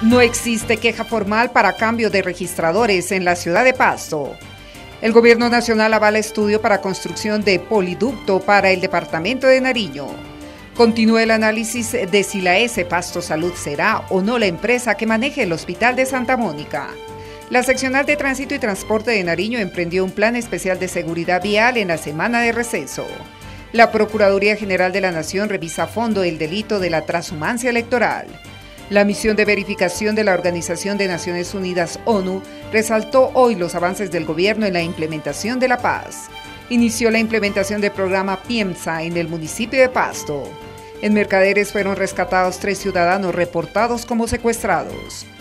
No existe queja formal para cambio de registradores en la ciudad de Pasto. El Gobierno Nacional avala estudio para construcción de poliducto para el departamento de Nariño. Continúa el análisis de si la S Pasto Salud será o no la empresa que maneje el Hospital de Santa Mónica. La Seccional de Tránsito y Transporte de Nariño emprendió un plan especial de seguridad vial en la semana de receso. La Procuraduría General de la Nación revisa a fondo el delito de la transhumancia electoral. La misión de verificación de la Organización de Naciones Unidas, ONU, resaltó hoy los avances del gobierno en la implementación de la paz. Inició la implementación del programa PIEMSA en el municipio de Pasto. En Mercaderes fueron rescatados 3 ciudadanos reportados como secuestrados.